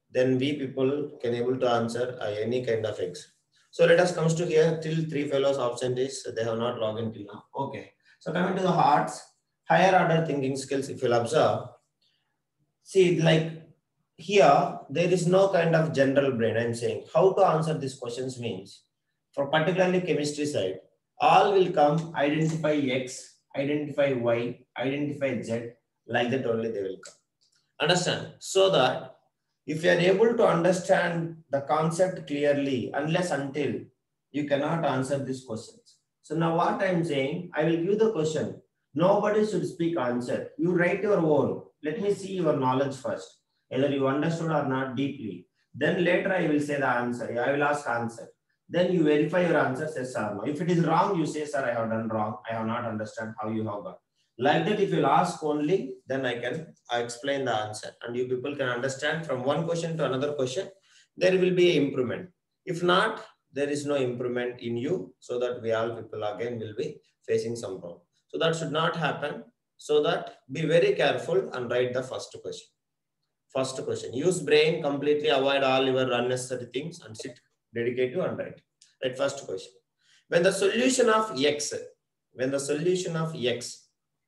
then we people can able to answer any kind of X. So let us comes to here till 3 fellows absent is they have not logged in till now. Okay. So coming to the hearts, higher order thinking skills, if you'll observe, see like here there is no kind of general brain. I'm saying how to answer these questions means for particularly chemistry side, all will come identify X, identify Y, identify Z, like that only they will come. Understand? So that if you are able to understand the concept clearly, unless until you cannot answer these questions. So now what I am saying, I will give the question. Nobody should speak answer. You write your own. Let me see your knowledge first. Whether you understood or not deeply. Then later I will say the answer. I will ask answer. Then you verify your answer, yes or no. If it is wrong, you say, sir, I have done wrong. I have not understand how you have got. Like that, if you'll ask only, then I explain the answer. And you people can understand from one question to another question, there will be an improvement. If not, there is no improvement in you, so that we all people again will be facing some problem. So that should not happen. So that be very careful and write the first question. First question, use brain completely, avoid all your unnecessary things and sit, dedicate to and write. Right, first question. When the solution of X, when the solution of X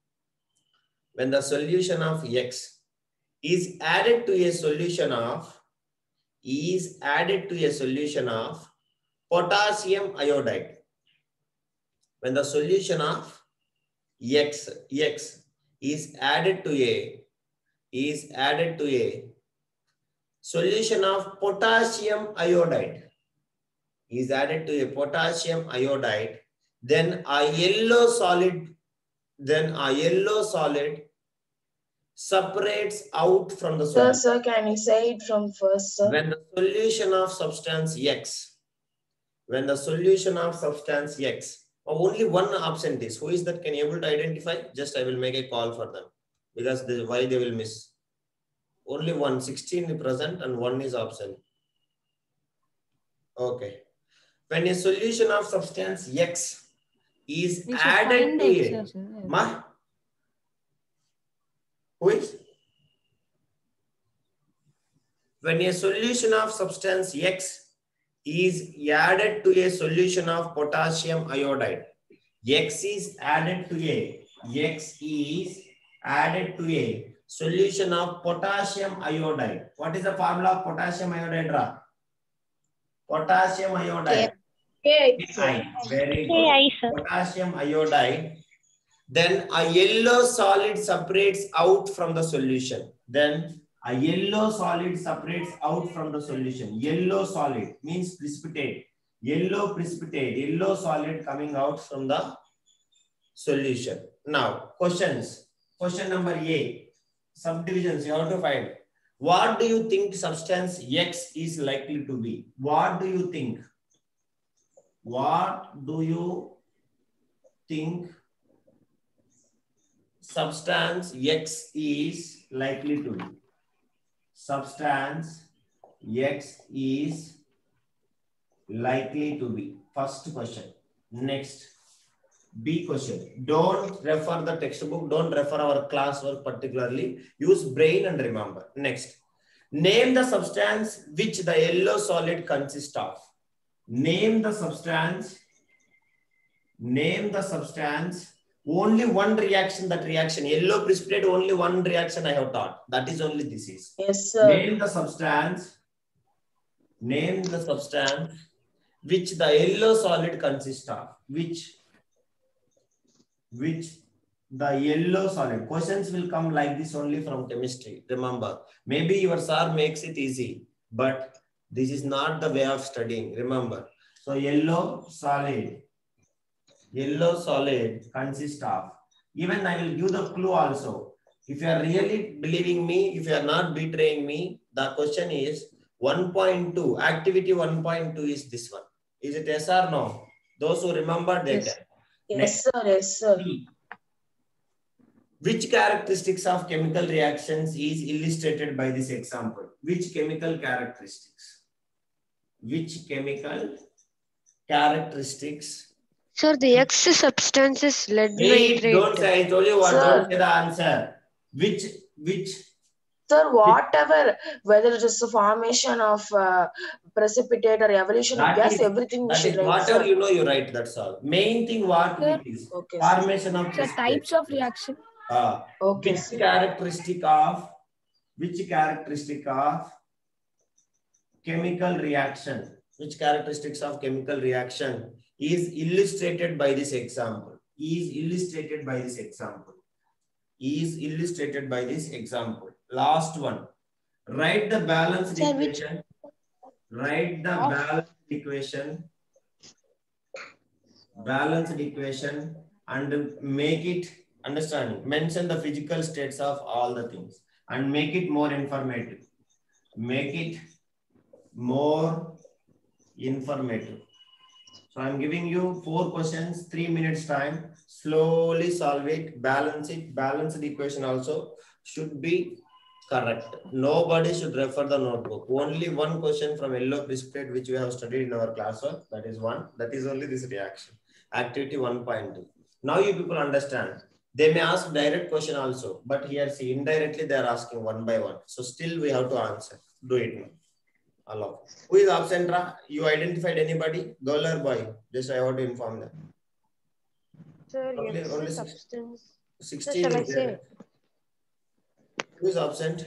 is added to a solution of potassium iodide. When the solution of X is added to a solution of potassium iodide, then a yellow solid separates out from the solid. Sir, can you say it from first, sir? When the solution of substance X, only one absent is. Who is that? Can you able to identify? Just I will make a call for them because why they will miss. Only 16 present and 1 is absent. Okay. When a solution of substance X is added to a, who is? When a solution of substance X is added to a solution of potassium iodide, X is added to a solution of potassium iodide. What is the formula of potassium iodide? Potassium iodide. K. Very good. Potassium iodide. Then a yellow solid separates out from the solution. Yellow solid means precipitate. Yellow solid coming out from the solution. Now, questions. Question number A. Subdivisions you have to find. What do you think substance X is likely to be? What do you think? Substance X is likely to be? Substance X is likely to be. First question. Next. B question. Don't refer the textbook. Don't refer our classwork particularly. Use brain and remember. Next. Name the substance which the yellow solid consists of. Name the substance. Only one reaction, that reaction. Yellow precipitate, only one reaction I have taught. That is only this is. Yes, sir. Name the substance which the yellow solid consists of. Which the yellow solid. Questions will come like this only from chemistry. Remember, maybe your sir makes it easy, but this is not the way of studying. Remember. So yellow solid consists of. Even I will give the clue also. If you are really believing me, if you are not betraying me, the question is 1.2. Activity 1.2 is this one. Is it yes or no? Those who remember, they can. Yes, sir. Yes, sir. Which characteristics of chemical reactions is illustrated by this example? Which chemical characteristics? Sir, the X substance is lead Wait, nitrate. don't say. I told you what. Sir. Don't say the answer. Which? Sir, whatever, whether it is the formation of precipitate or evolution of gas, everything we should write. Whatever Sir. you know, you write. That's all. Main thing what Sir. it is. Okay. Formation of Sir, types of reaction. Okay. Which characteristic of chemical reaction? Which characteristics of chemical reaction is illustrated by this example? Last one. Write the balanced Sir, equation. Write the balanced equation and make it understanding. Mention the physical states of all the things and make it more informative. So I'm giving you 4 questions, 3 minutes time. Slowly solve it, balance it. Balanced equation also should be correct. Nobody should refer the notebook. Only one question from yellow precipitate which we have studied in our classwork. That is one. That is only this reaction. Activity 1.2. Now you people understand. They may ask direct question also, but here see indirectly they are asking one by one. So still we have to answer. Do it now. Allow. Who is absent? You identified anybody? Girl or boy? Just I want to inform them. Sir, Only X substance. 16 shall I is there. say? Who is absent?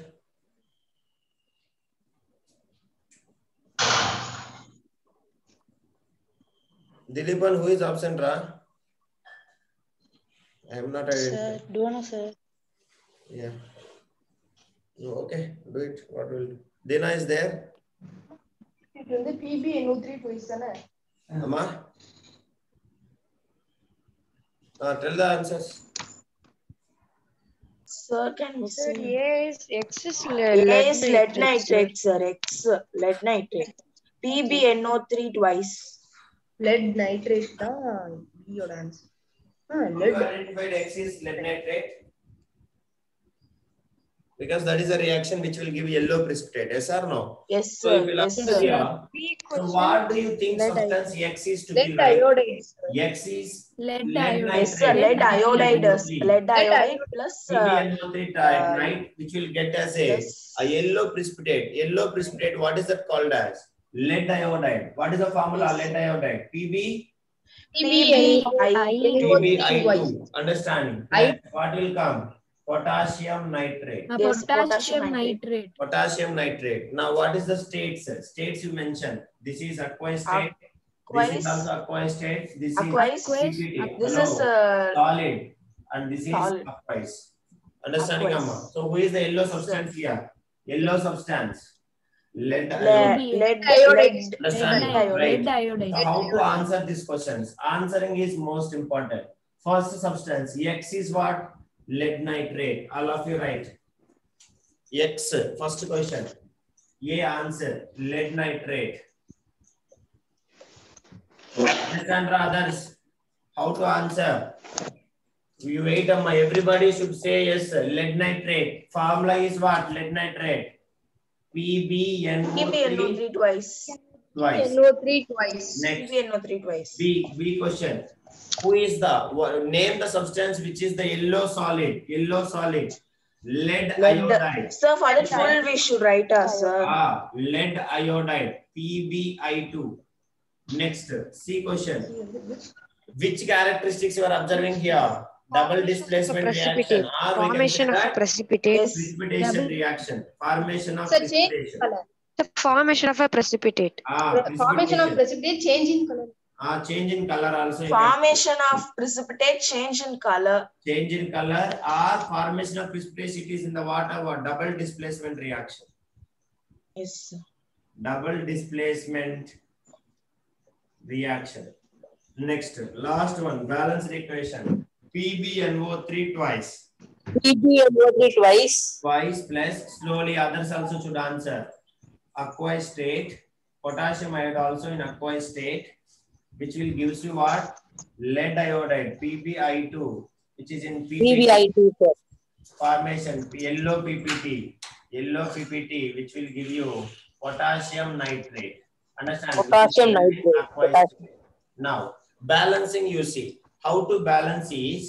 Dilipan, who is absent? I am not identified. Sir, don't know, sir. Yeah. Okay, do it. What will do? Dina is there? It will be PB twice. Amma? Tell the answers. Sir, can you Sir, see? X is A is lead nitrate, sir. nitrate, sir. X, lead nitrate. PbNO3 twice. Lead nitrate da your answer. You Lead. identified X is lead nitrate? Because that is a reaction which will give yellow precipitate. Yes or no? Yes, So sir. if you Yes, look sir. here, so what do you think Lead substance X is to Lead be like? iodide. X is Lead lead iodide. Yes, sir. Lead iodide. Lead iodide plus PbNO3 night, which will get as a yellow precipitate. Yellow precipitate, what is that called as? Lead iodide. What is the formula? Yes. Lead iodide. PbI2. Understanding. I- What will come? Potassium nitrate. Yes, Potassium nitrate. Potassium nitrate. Now, what is the states? States you mentioned. This is aqueous state. This is also aqueous state. This is Aqueous. PPT. This Hello. is Solid. And this is solid. aqueous. Understanding, Aqueous. Amma? So, who is the yellow substance here? Yellow substance. Lead Lead iodide. iodide. Right. Lead iodide. So how to answer these questions? Answering is most important. First substance, X is what? Lead nitrate. All of you write. X, first question. A answer, lead nitrate. Understand, others? How to answer? You wait, Amma. Everybody should say yes. Lead nitrate. Formula is what? Lead nitrate. PbNO3 twice. NO3 twice. Next. PbNO3 twice. B question. Who is name the substance which is the yellow solid? Lead iodide. Sir, for the full we should write sir. Lead iodide. PbI2. Next, C question. Which characteristics you are observing here? Double displacement reaction. Formation of precipitate. Precipitation reaction. Formation of Sir, precipitation. The formation of a precipitate. Formation of precipitate, change in color. Change in color also. Formation of precipitate, change in color. Change in color or formation of precipitation, it is in the water or double displacement reaction. Yes, sir. Double displacement reaction. Next, last one, balanced equation. PbNO3 twice. PbNO3 twice. Twice plus, slowly others also should answer. Aqueous state, potassium iodide also in aqueous state, which will gives you what? Lead iodide, PbI2, which is in PbI2, sir. Formation, yellow PPT, which will give you potassium nitrate. Understand? Potassium nitrate. Now, balancing, you see. How to balance is,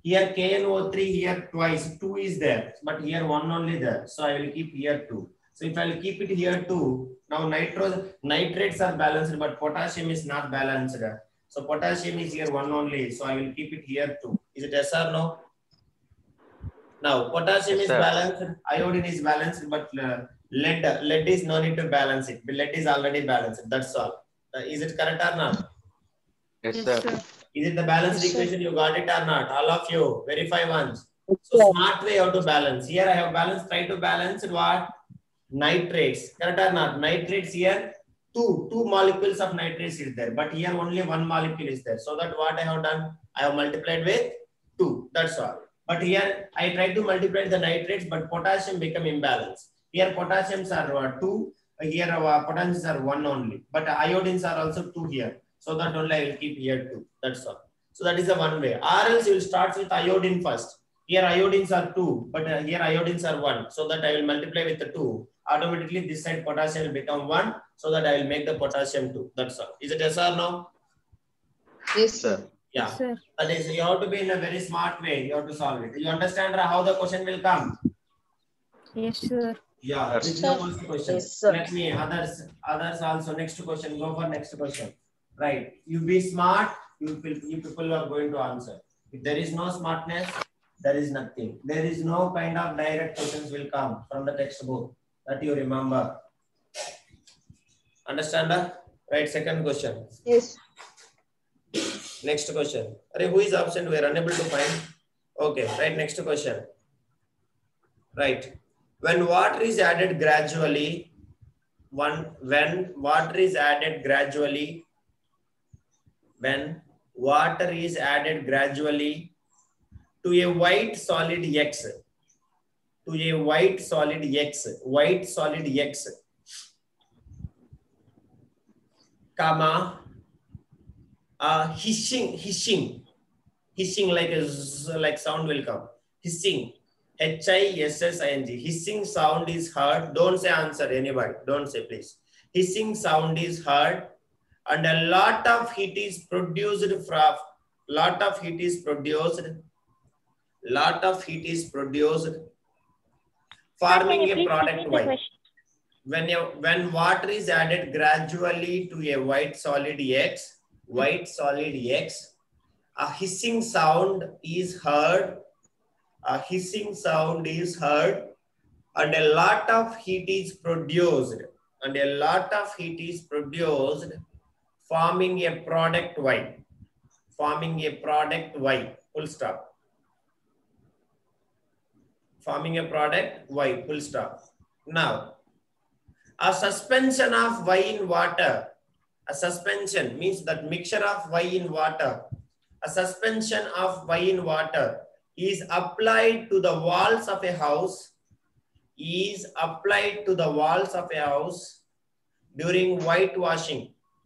Here KNO3 here twice, 2 is there, but here 1 only there. So I will keep here 2. So if I will keep it here 2, now nitrates are balanced, but potassium is not balanced. So potassium is here 1 only. So I will keep it here 2. Is it yes or no? Now potassium Yes, is sir. balanced, iodine is balanced, but lead is no need to balance it. Lead is already balanced. That's all. Is it correct or not? Yes, sir. Is it the balanced Yes, sir. equation? You got it or not? All of you verify once. So smart way how to balance. Here I have balanced. Try to balance what? Nitrates. Correct or not? Nitrates here. Two molecules of nitrates is there, but here only 1 molecule is there. So that what I have done? I have multiplied with 2. That's all. But here I try to multiply the nitrates, but potassium become imbalanced. Here potassiums are 2. Here potassiums are 1 only. But iodines are also 2 here. So that only I will keep here 2. That's all. So that is the one way. Or else you will start with iodine first. Here iodines are 2, but here iodines are 1. So that I will multiply with the 2. Automatically this side potassium will become 1. So that I will make the potassium 2. That's all. Is it yes or no? Yes, Sir. Yeah. Yes, sir. That is, you have to be in a very smart way. You have to solve it. You understand how the question will come? Yes, sir. Yeah. Yes, This is sir. the first question. Yes, sir. Let me others also. Next question. Go for next question. Right. You be smart. You people are going to answer. If there is no smartness, there is nothing. There is no kind of direct questions will come from the textbook that you remember. Understand that? Right. Second question. Yes. Next question. Who is absent? We are unable to find. Okay. Right. Next question. Right. When water is added gradually, when water is added gradually to a white solid X, comma, hissing like sound will come. Hissing, HISSING. Hissing sound is heard. Don't say answer, anybody. Don't say, please. Hissing sound is heard, and a lot of heat is produced from. Forming a product Y. When water is added gradually to a white solid X, a hissing sound is heard. And a lot of heat is produced. Forming a product Y. Full stop. Forming a product Y. Full stop. Now, a suspension of Y in water. A suspension means that mixture of Y in water. A suspension of Y in water is applied to the walls of a house. During whitewashing.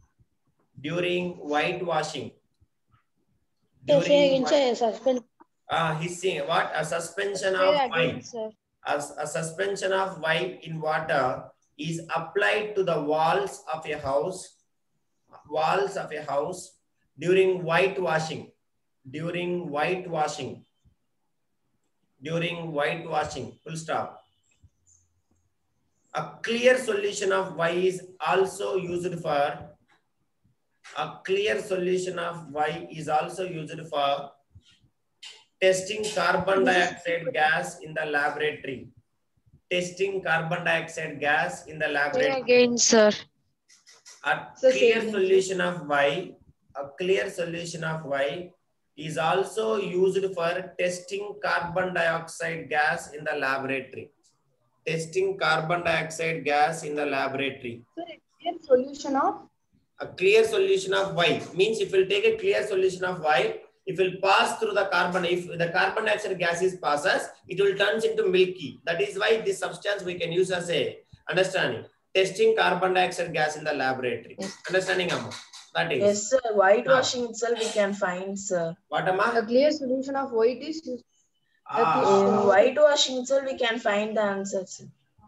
Hissing. What? A suspension of Y. A suspension of Y in water is applied to the walls of a house. During whitewashing. Full stop. A clear solution of Y is also used for. Testing carbon dioxide gas in the laboratory. Say again, sir. A clear solution of Y is also used for testing carbon dioxide gas in the laboratory. A clear solution of Y means if you take a clear solution of Y, if it will pass through the carbon, if the carbon dioxide gas passes, it will turn into milky. That is why this substance we can use as a understanding. Testing carbon dioxide gas in the laboratory. Yes. Understanding, Amma? That is. Yes, sir. Whitewashing itself we can find, sir. What, Amma? A clear solution of white is In whitewashing itself we can find the answers.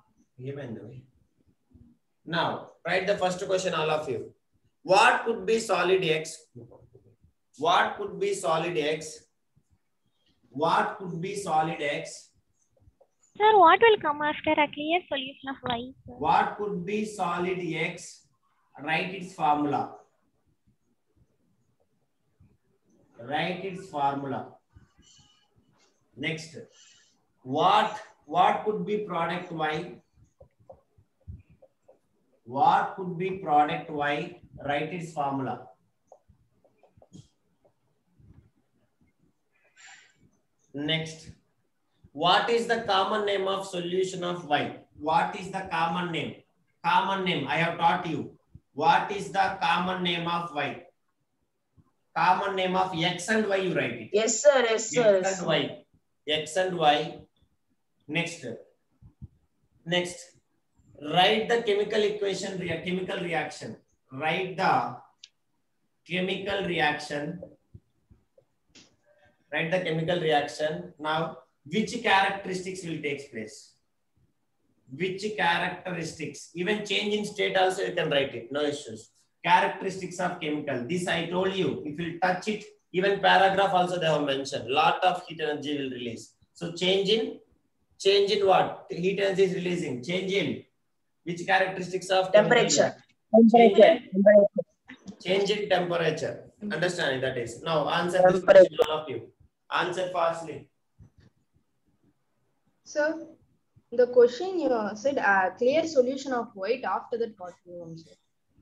Now, write the first question, all of you. What could be solid X? What could be solid X? Sir, what will come after a clear solution of y? Sir? What could be solid X? Write its formula. Write its formula. Next, what could be product Y? What could be product Y? Write its formula. Next, what is the common name of solution of Y? What is the common name? Common name, I have taught you. What is the common name of Y? Common name of X and Y, you write it. Yes, sir. Yes, sir. X and Y. X and Y. Next. Write the chemical equation, chemical reaction. Write the chemical reaction. Write the chemical reaction. Now, which characteristics will take place? Which characteristics? Even change in state also you can write it. No issues. Characteristics of chemical. This I told you. If you touch it, even paragraph also they have mentioned. Lot of heat energy will release. So change in what? Heat energy is releasing. Change in which characteristics of Temperature. Change in temperature. Understand that is. Now answer this question, all of you. Answer fastly. Sir, the question you said clear solution of white. After that, what you want, sir?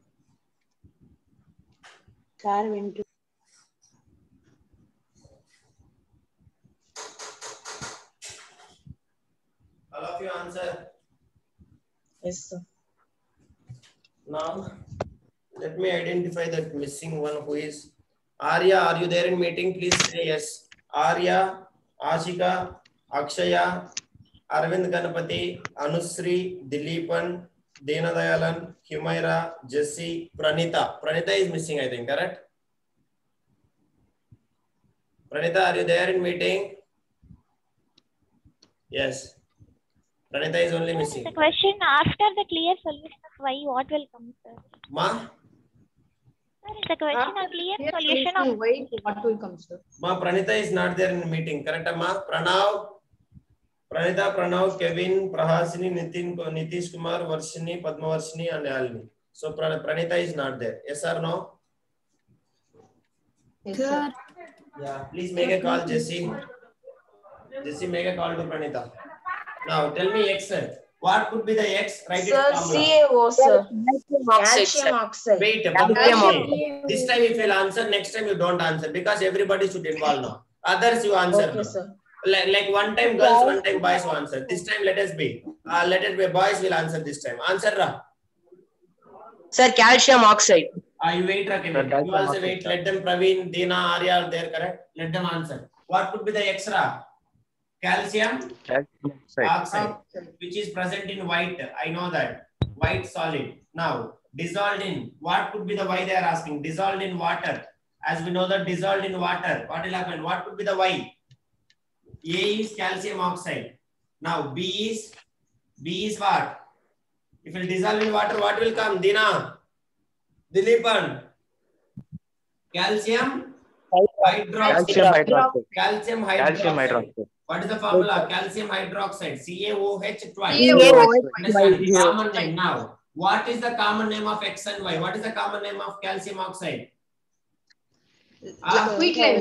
All of you answer. Yes, sir. Now, let me identify that missing one who is Arya. Are you there in meeting? Please say yes. Arya, Ashika, Akshaya, Arvind Ganapati, Anusri, Dileepan, Deenadayalan, Humaira, Jessie, Pranita. Pranita is missing, I think, correct? Pranita, are you there in meeting? Yes. Pranita is only missing. The question after the clear solution of y, what will come, sir? Ma? Sir, the question of clear solution of white. What will come, sir? Ma, Pranita is not there in meeting. Correct, ma? Pranav, Pranita, Pranav, Kevin, Prahasini, Nitin, Nitish Kumar, Varshini, Padmavarshini, and Alini. So Pranita is not there. Yes or no? Yes, sir. Yeah. Please make a call, Jessie. Jessie, make a call to Pranita. Now tell me X. What could be the X? Write Sir, its formula. CaO, sir. Calcium oxide. Wait. This time if you'll answer, next time you don't answer because everybody should involve now. Others you answer. Okay, sir. Like one time girls, one time boys will answer. This time let it be. Boys will answer this time. Answer Ra. Sir, calcium oxide. You wait, Kevin. You also wait. Let them, Praveen, Deena, Arya are there, correct? Let them answer. What could be the X, Ra? Calcium oxide, which is present in white. I know that. White solid. Now, dissolved in. What could be the Y they are asking? Dissolved in water. As we know that dissolved in water. What will happen? What could be the Y? A is calcium oxide. Now, B is what? If it dissolve in water, what will come? Dina, Dileepan. Calcium hydroxide. Calcium hydroxide. What is the formula? Calcium hydroxide. CaOH twice. Common name. Now, what is the common name of X and Y? What is the common name of calcium oxide? Quicklime.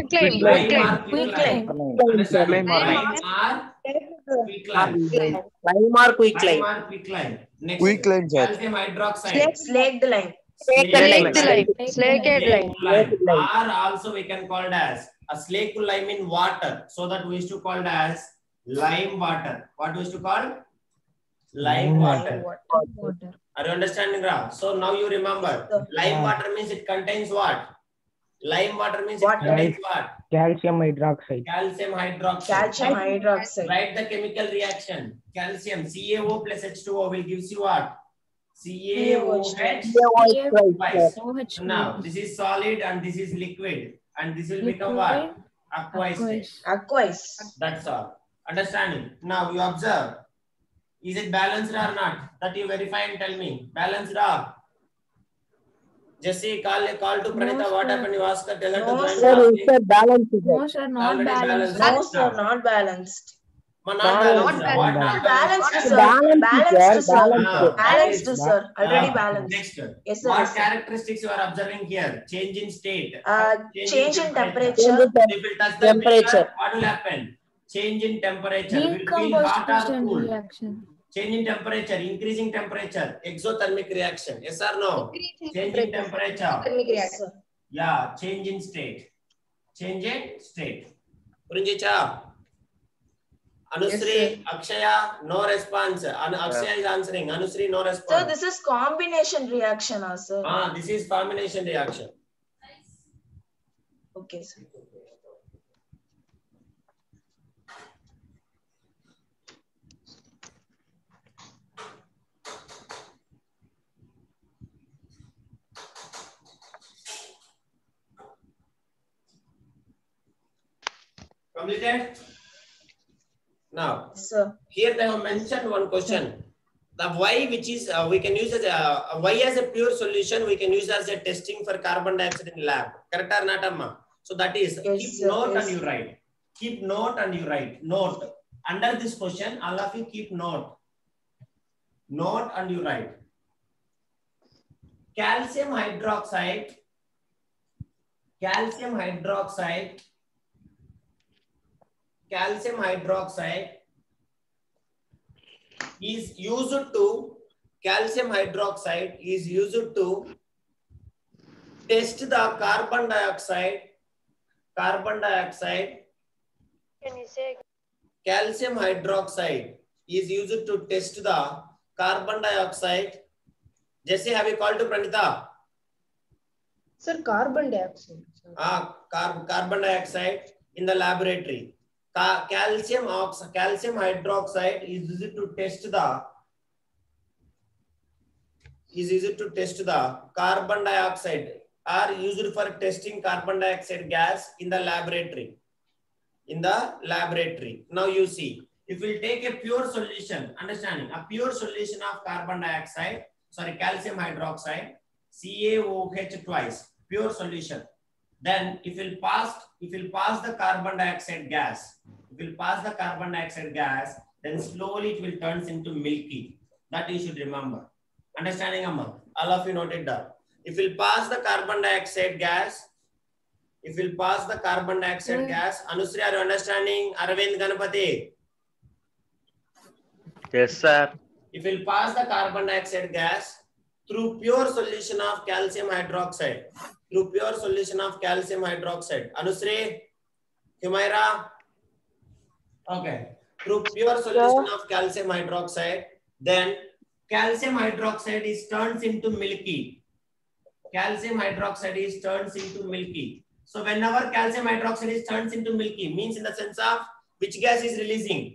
Quicklime. Next. Quicklime, sir. Calcium hydroxide. Slaked lime. Slaked lime. Or also we can call it as a slaked lime in water. So that we used to call it as lime water. What we used to call? Lime water. Are you understanding, Ra? So now you remember. Lime water means it contains what? Lime water means it contains what? Calcium hydroxide. Calcium hydroxide. Calcium hydroxide. Write the chemical reaction. Calcium CaO plus H2O will give you what? CaOH twice. Now this is solid and this is liquid, and this will become what? Aqueous state. Aqueous. That's all. Understanding? Now you observe. Is it balanced or not? That you verify and tell me. Balanced or? Jesse, call to Pranita. What happened? You ask her, tell her No, to join sir. fasting. Sir, balance. No, sir, not Already balanced. No, sir, not balanced. Not Balance. balanced. What not Balanced, balanced? sir. Balanced, Balanced, sir. Balanced. Balanced, Nice. sir. Already balanced. Next. Yes, sir. What Yes, sir. characteristics you are observing here? Change in state. Change in temperature. If it touch the Temperature. mirror, what will happen? Change in temperature. Will feel hot or Decomposition cool? reaction. Change in temperature, increasing temperature, exothermic reaction. Yes or no? Change in temperature. Yes, sir. Yeah, change in state. Change in state. Purinjicha. Anusri, Akshaya, no response. Akshaya is answering. Anusri, no response. Sir, this is combination reaction, sir. This is combination reaction. Okay, sir. Completed? Now, Sir. here they have mentioned one question. The Y, which is we can use as a Y as a pure solution, we can use as a testing for carbon dioxide in lab. Correct or not, Amma? So that is Yes, keep sir, note yes. and you write. Keep note and you write. Note. Under this question, all of you keep note. Note and you write. Calcium hydroxide. Calcium hydroxide. Calcium hydroxide is used to test the carbon dioxide. Can you say Calcium hydroxide is used to test the carbon dioxide. Jesse, have you called to Pranita? Sir, carbon dioxide. Carbon dioxide in the laboratory. Calcium hydroxide is used to test the carbon dioxide, or used for testing carbon dioxide gas in the laboratory. Now you see, if we take a pure solution, understanding a pure solution of calcium hydroxide, CaOH twice, pure solution. Then if we'll pass the carbon dioxide gas, then slowly it will turn into milky. That you should remember. Understanding, Amma? All of you note it down. If we'll pass the carbon dioxide gas, Anusri, are you understanding? Arvind Ganapati? Yes, sir. If we'll pass the carbon dioxide gas through pure solution of calcium hydroxide, Anusri, Humaira, okay, through pure solution of calcium hydroxide, then calcium hydroxide is turns into milky. So whenever calcium hydroxide is turns into milky, means in the sense of which gas is releasing?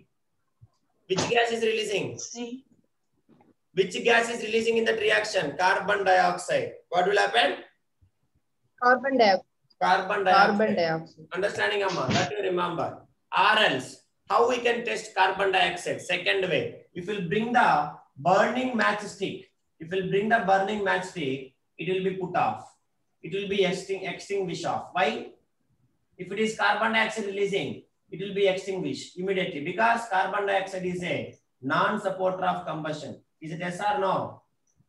See. Which gas is releasing in that reaction? Carbon dioxide. What will happen? Carbon dioxide. Understanding, Amma? That you remember. Or else, how we can test carbon dioxide? Second way, if we bring the burning matchstick, it will be put off. It will be extinguished off. Why? If it is carbon dioxide releasing, it will be extinguished immediately, because carbon dioxide is a non-supporter of combustion. Is it yes or no?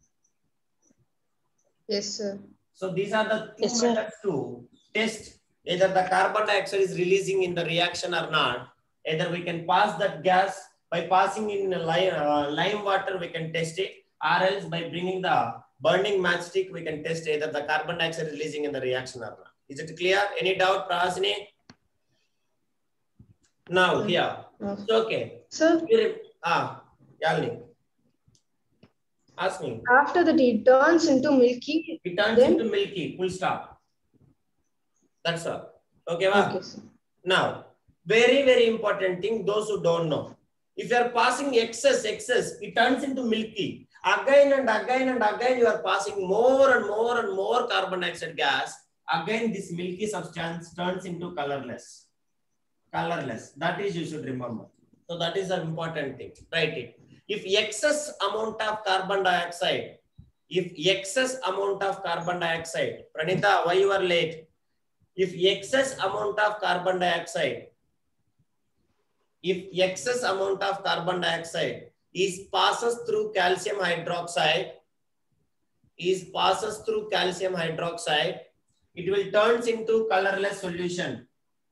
Yes, sir. So these are the two methods to test either the carbon dioxide is releasing in the reaction or not. Either we can pass that gas by passing in lime water, we can test it, or else by bringing the burning matchstick, we can test either the carbon dioxide releasing in the reaction or not. Is it clear? Any doubt, Prasini? Now here, okay. Sir, Yalini, ask me. after that it turns into milky. It turns into milky. Full stop. That's all. Okay, ma? Okay, sir. Now, very, very important thing, those who don't know. If you are passing excess, it turns into milky. Again and again, you are passing more and more carbon dioxide gas. Again, this milky substance turns into colorless. That is, you should remember. So that is an important thing. Write it. If excess amount of carbon dioxide if excess amount of carbon dioxide, Pranita, why you are late? If excess amount of carbon dioxide, is passes through calcium hydroxide, it will turns into colorless solution.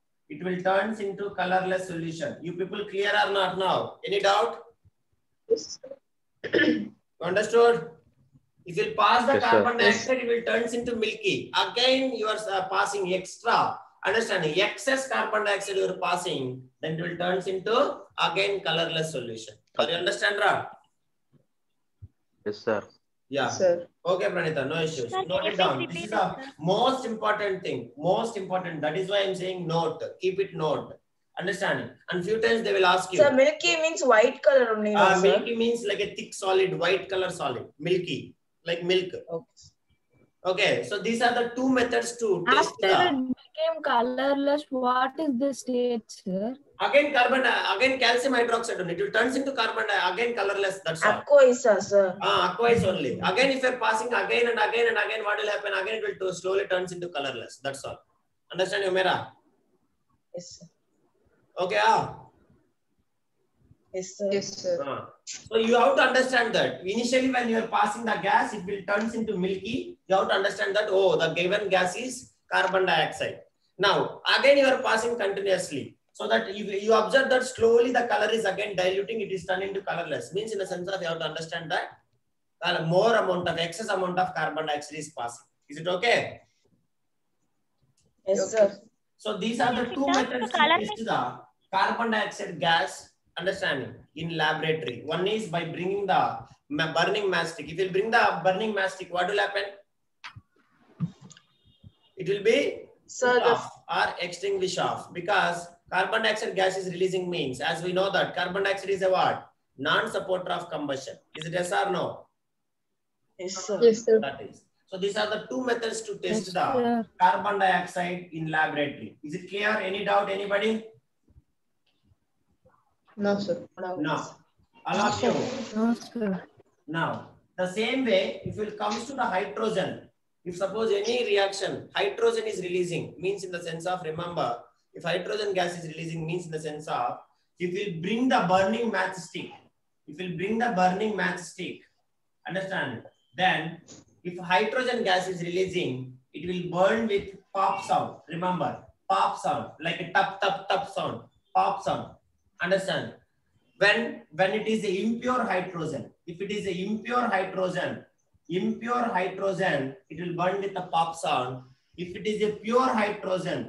You people clear or not now? Any doubt? Yes. You understood? If you pass the Yes, sir. carbon dioxide, it will turns into milky. Again, you are passing extra. Understanding? Excess carbon dioxide you are passing, then it will turns into again colorless solution. Are you understand, Ra? Yes, sir. Yeah. Sir. Okay, Pranita, no issues. Sir, Note can it you down. please This is repeat the it, sir? most important thing. Most important. That is why I'm saying note. Keep it note. Understanding? And few times they will ask you. Sir, milky means white color only, no, sir? Milky means like a thick solid, white color solid. Milky, like milk. Okay. Okay, so these are the two methods to test After the. it became colorless, what is the state, sir? Again calcium hydroxide only. It will turns into carbon again colorless. That's all. Aqueous, sir. Aqueous only. Again, if you're passing again and again and again, what will happen? Again, it will slowly turns into colorless. That's all. Understand, Umera? Yes, sir. Okay. Yes, sir. Yes, sir. So you have to understand that initially when you are passing the gas, it will turns into milky. You have to understand that, oh, the given gas is carbon dioxide. Now, again you are passing continuously. So that you observe that slowly the color is again diluting, it is turning into colorless. Means in the sense of you have to understand that more amount of excess amount of carbon dioxide is passing. Is it okay? Yes, Okay. sir. So these are the If it two turns methods to to color test the carbon dioxide gas understanding in laboratory. One is by bringing the burning mastic. If you bring the burning mastic, what will happen? It will be Sir, put off or extinguish off, because carbon dioxide gas is releasing means, as we know that carbon dioxide is a what? Non-supporter of combustion. Is it yes or no? yes, sir. Yes, sir. That is. So these are the two methods to test Yes, the sir. carbon dioxide in laboratory. Is it clear? Any doubt, anybody? No, sir. No. All of you. No, sir. Now, the same way, if it comes to the hydrogen, if suppose any reaction, hydrogen is releasing, means in the sense of, remember, if hydrogen gas is releasing, means in the sense of, if you bring the burning matchstick, understand, then if hydrogen gas is releasing, it will burn with pop sound. Remember, pop sound, like a tap, tap, tap sound, pop sound. Understand? When it is a impure hydrogen, if it is a impure hydrogen, it will burn with a pop sound. If it is a pure hydrogen,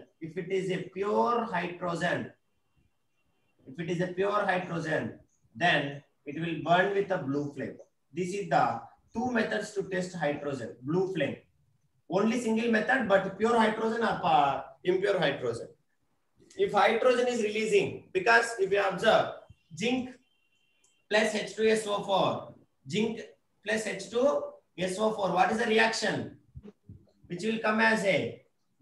then it will burn with a blue flame. This is the two methods to test hydrogen. Blue flame. Only single method, but pure hydrogen or impure hydrogen. If hydrogen is releasing, because if you observe, zinc plus H2SO4, zinc plus H2SO4, what is the reaction? Which will come as a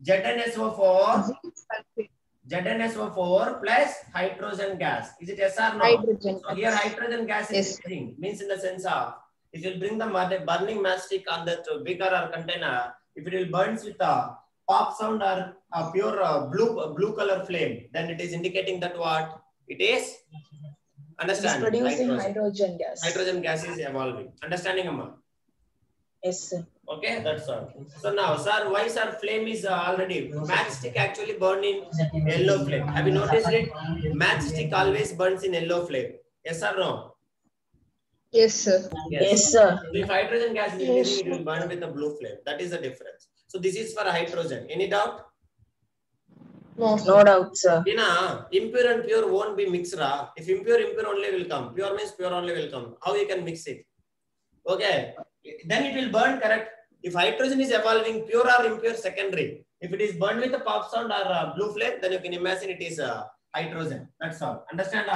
ZnSO4 plus hydrogen gas. Is it yes or no? Hydrogen. So here hydrogen gas is releasing, means in the sense of, if you bring the burning mastic on that beaker or container, if it will burns with a pop sound or a pure blue color flame, then it is indicating that what it is. Understand? It's producing hydrogen gas. Hydrogen gas is evolving. Understanding, Amma? Yes, sir. Okay, that's all. So now, sir, why sir flame is already matchstick actually burn in yellow flame? Have you noticed it? Matchstick always burns in yellow flame. Yes or no? Yes, sir. Yes, sir. So if hydrogen gas is releasing, it will burn with a blue flame. That is the difference. So this is for hydrogen. Any doubt? No, sir. No doubt, sir. Impure and pure won't be mixed. If impure only will come. Pure means pure only will come. How you can mix it? Okay. Then it will burn, correct? If hydrogen is evolving, pure or impure, secondary. If it is burned with a pop sound or blue flame, then you can imagine it is hydrogen. That's all. Understand?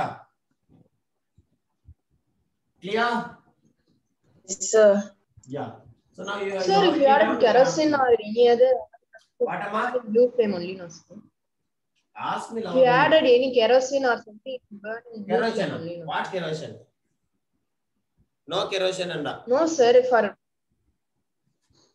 Clear? Yes, sir. Yeah. So now you Sir, if you added kerosene or any other, what am I? blue flame only, no, sir. Ask me If you loudly. added any kerosene or something, it will burn in blue flame Kerosene. only, no. What kerosene? No kerosene and No, sir.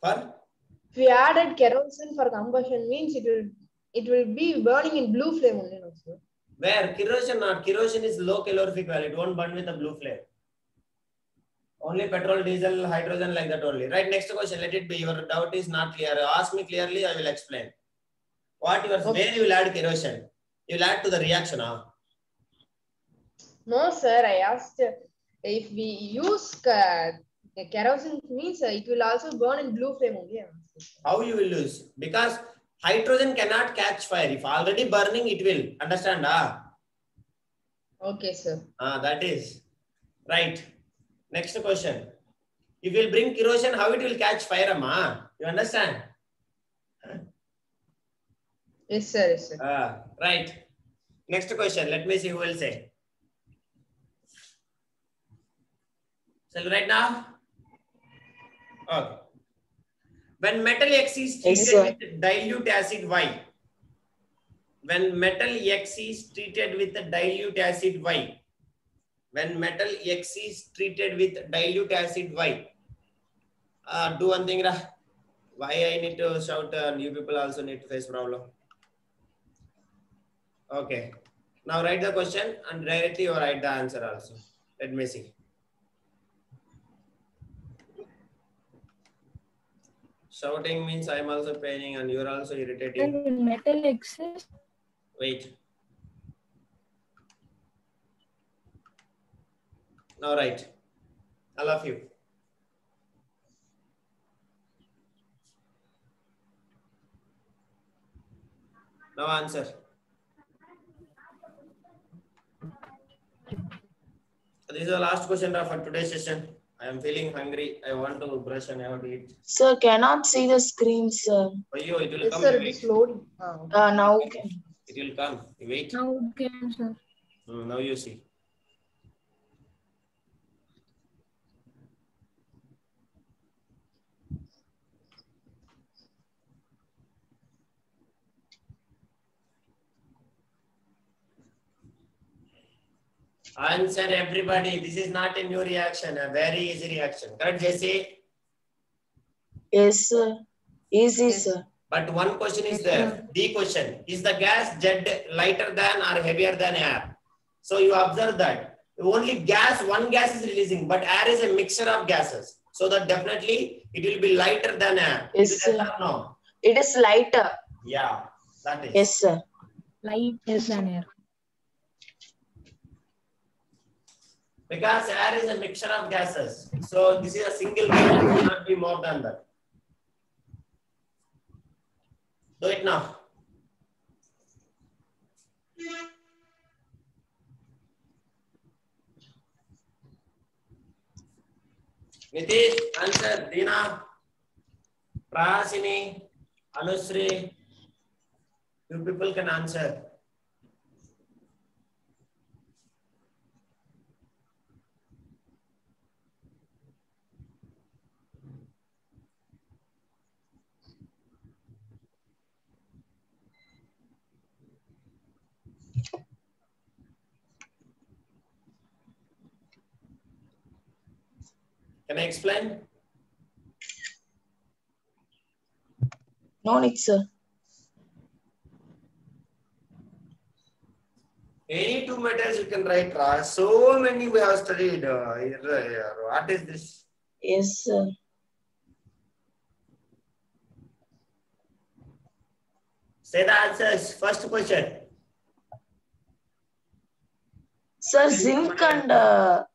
For? If we added kerosene for combustion means it will be burning in blue flame only, no, sir. Where? Kerosene not. Kerosene is low calorific value. It won't burn with a blue flame. Only petrol, diesel, hydrogen like that only. Right, next question. Let it be. Your doubt is not clear. Ask me clearly, I will explain. What yours? Okay. Where you will add kerosene? You will add to the reaction, huh? No, sir. I asked if we use kerosene means it will also burn in blue flame only. How you will use? Because hydrogen cannot catch fire. If already burning, it will. Understand? Okay, sir. That is. Right. Next question. If you will bring kerosene, how it will catch fire, Amma? You understand? Yes, sir. Yes, sir. Right. Next question. Let me see who will say. Shall we write now? Okay. When metal X is treated with dilute acid Y. When metal X is treated with dilute acid Y. When metal X is treated with dilute acid Y. Do one thing, Ra. Why I need to shout? You people also need to face problem. Okay. Now write the question and directly you write the answer also. Let me see. Shouting means I am also paining and you are also irritating. Metal excess. Wait. Now write. All of you. Now answer. This is the last question for today's session. I am feeling hungry. I want to brush and I want to eat. Sir, cannot see the screen, sir. For you, it will Yes, come. sir. It is loading. Now. It will come. You wait. Now can, sir. Now you see. Answer everybody. This is not a new reaction, a very easy reaction. Correct, Jesse? Yes, sir. Easy, sir. But one question is there. The question. Is the gas jet lighter than or heavier than air? So you observe that. Only one gas is releasing, but air is a mixture of gases. So that definitely it will be lighter than air. Yes, sir. No? It is lighter. Yeah, that is. Yes, sir. Lighter than air. Because air is a mixture of gases. So this is a single rule. It will not be more than that. Do it now. Nitish, answer. Dina, Prasini, Anusri. You people can answer. Can I explain? No need, sir. Any two metals you can write. So many we have studied. What is this? Yes, sir. Say the answers. First question. Sir, zinc and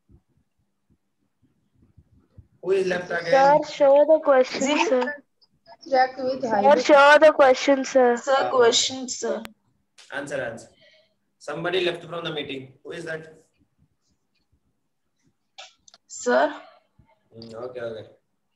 Who is left again? Sir, show the question, zinc. sir. React with Sir, hydrogen. show the question, sir. Sir, question, sir. Answer. Somebody left from the meeting. Who is that? Sir. Okay.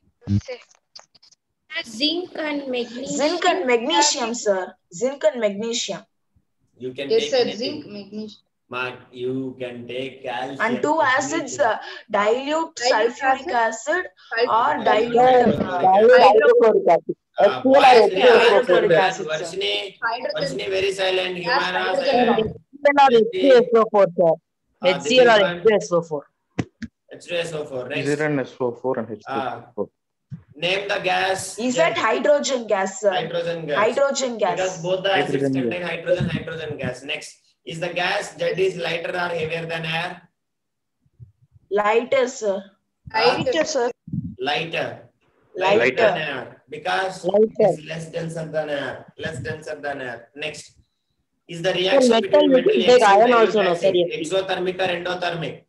Zinc and magnesium. Zinc and magnesium, sir. Zinc and magnesium. You can Yes, take sir. anything. Zinc, magnesium. Mark, you can take calcium. And two acids, dilute sulfuric acid or dilute Hydrochloric acid. hydrochloric acid, sir. Varshini very silent. Humana hydrogen. silent. HCl or H2SO4. H2SO4. Next. H2SO4 and H2SO4. Name the gas. Is that hydrogen gas, sir? Hydrogen gas. Hydrogen gas. Because both the acids Hydrogen contain hydrogen gas. Next, is the gas Z is lighter or heavier than air? Lighter, sir. Lighter, sir. Lighter. Lighter. Than air. Because Lighter. it's less denser than air. Less denser than air. Next, is the reaction metal between will metal take X and iron dilute also, no, acid, sir, yes. exothermic or endothermic?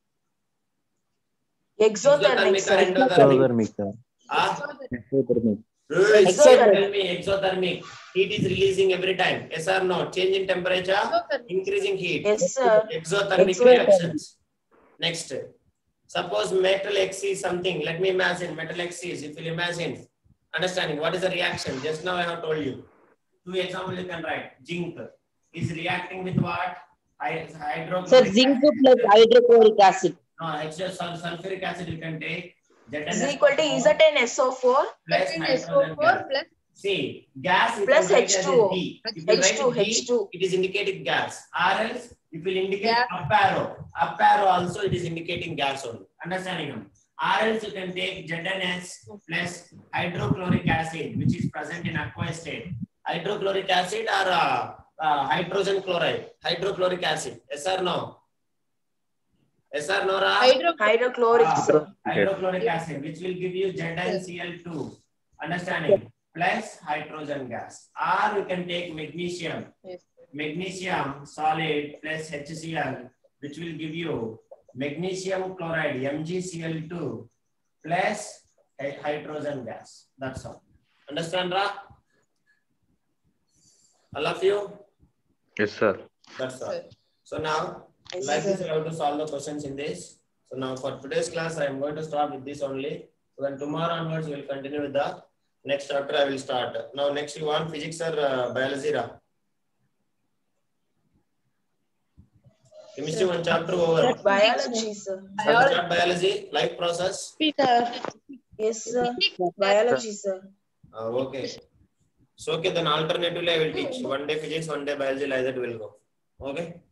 Exothermic, sir. Exothermic, sir. Exothermic. Tell me, exothermic. Heat is releasing every time. Yes or no? Change in temperature, increasing heat. Yes, sir. Exothermic Exothermic. reactions. Next, suppose metal X is something. Let me imagine metal X is. If you imagine, understanding what is the reaction? Just now I have told you. 2 examples you can write. Zinc is reacting with what? Hydrochloric Sir, zinc plus hydrochloric acid. No, it's just sulfuric acid you can take. Is equal to Z10SO4 plus hydrogen gas. plus See, gas plus you can write as H2O. a D. If you write H2, D, H2. it is indicating gas. Or else, if you indicate Gas. up arrow also it is indicating gas only. Understanding them? Or else you can take ZnS plus hydrochloric acid, which is present in aqueous state. Hydrochloric acid or hydrogen chloride. Hydrochloric acid. Yes or no? Yes or no, Ra? Hydrochloric, sir. Hydrochloric acid, which will give you ZnCl2. Understanding? Plus hydrogen gas. Or you can take magnesium. Yes. Magnesium solid plus HCl, which will give you magnesium chloride, MgCl2 plus hydrogen gas. That's all. Understand, Ra? All of you? Yes, sir. That's all. So now, Yes, like sir. this, I have to solve the questions in this. So now for today's class, I am going to start with this only. So then tomorrow onwards, we will continue with the next chapter. I will start. Now next you want physics or biology? Ra? Chemistry one chapter over. Biology, sir. Shall we start biology, life process? Yes, sir. Biology, sir. Okay. So okay, then alternatively I will teach. One day physics, one day biology, like that will go. Okay.